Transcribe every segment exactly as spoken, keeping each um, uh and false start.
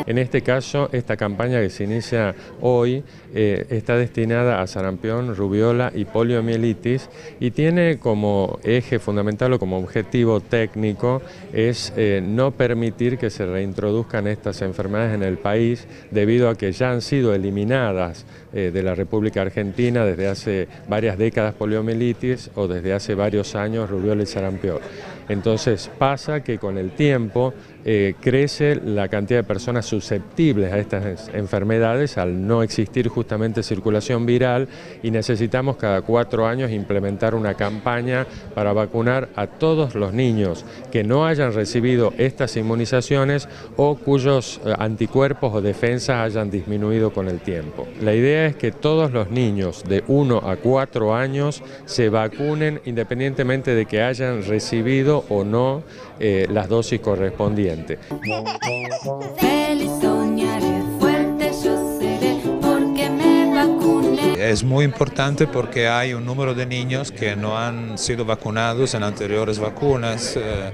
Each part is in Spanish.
En este caso, esta campaña que se inicia hoy eh, está destinada a sarampión, rubiola y poliomielitis y tiene como eje fundamental o como objetivo técnico es eh, no permitir que se reintroduzcan estas enfermedades en el país debido a que ya han sido eliminadas eh, de la República Argentina desde hace varias décadas poliomielitis o desde hace varios años rubiola y sarampión. Entonces pasa que con el tiempo eh, crece la cantidad de personas susceptibles a estas enfermedades al no existir justamente circulación viral y necesitamos cada cuatro años implementar una campaña para vacunar a todos los niños que no hayan recibido estas inmunizaciones o cuyos eh, anticuerpos o defensas hayan disminuido con el tiempo. La idea es que todos los niños de uno a cuatro años se vacunen independientemente de que hayan recibido o no eh, las dosis correspondientes. Feliz soñaré, fuerte yo seré, porque me vacuné. Es muy importante porque hay un número de niños que no han sido vacunados en anteriores vacunas eh,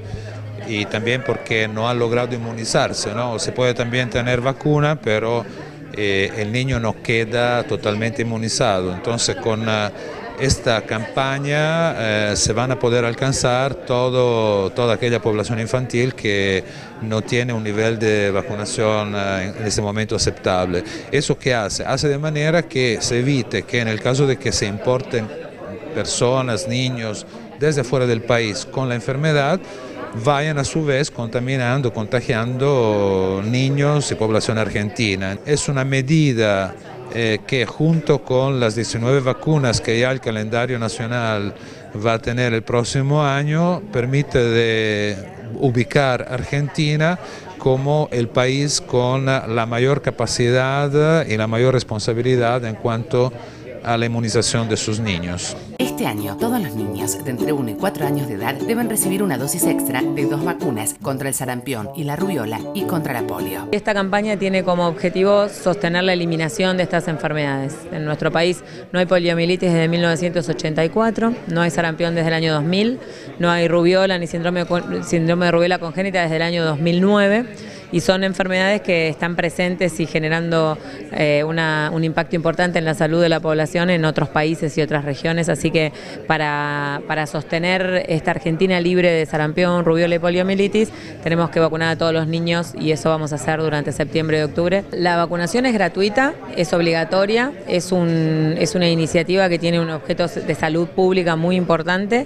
y también porque no han logrado inmunizarse, ¿no? Se puede también tener vacuna, pero eh, el niño no queda totalmente inmunizado. Entonces con uh, esta campaña eh, se van a poder alcanzar todo, toda aquella población infantil que no tiene un nivel de vacunación eh, en este momento aceptable. ¿Eso qué hace? Hace de manera que se evite que en el caso de que se importen personas, niños, desde fuera del país con la enfermedad, vayan a su vez contaminando, contagiando niños y población argentina. Es una medida Eh, que junto con las diecinueve vacunas que ya el calendario nacional va a tener el próximo año, permite de ubicar a Argentina como el país con la mayor capacidad y la mayor responsabilidad en cuanto a la inmunización de sus niños. Este año, todos los niños de entre uno y cuatro años de edad deben recibir una dosis extra de dos vacunas contra el sarampión y la rubiola y contra la polio. Esta campaña tiene como objetivo sostener la eliminación de estas enfermedades. En nuestro país no hay poliomielitis desde mil novecientos ochenta y cuatro, no hay sarampión desde el año dos mil, no hay rubiola ni síndrome, síndrome de rubiola congénita desde el año dos mil nueve. Y son enfermedades que están presentes y generando eh, una, un impacto importante en la salud de la población en otros países y otras regiones, así que para, para sostener esta Argentina libre de sarampión, rubiola y poliomielitis, tenemos que vacunar a todos los niños y eso vamos a hacer durante septiembre y octubre. La vacunación es gratuita, es obligatoria, es, un, es una iniciativa que tiene un objeto de salud pública muy importante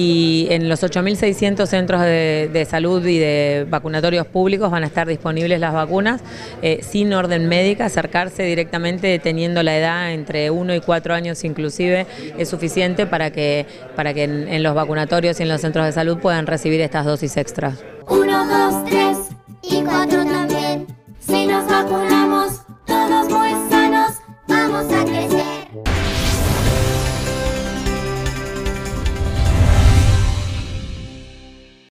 y en los ocho mil seiscientos centros de, de salud y de vacunatorios públicos van a estar disponibles las vacunas eh, sin orden médica, acercarse directamente teniendo la edad entre uno y cuatro años inclusive es suficiente para que, para que en, en los vacunatorios y en los centros de salud puedan recibir estas dosis extras. Uno, dos, tres y cuatro también. Si nos vacunamos, todos muy sanos.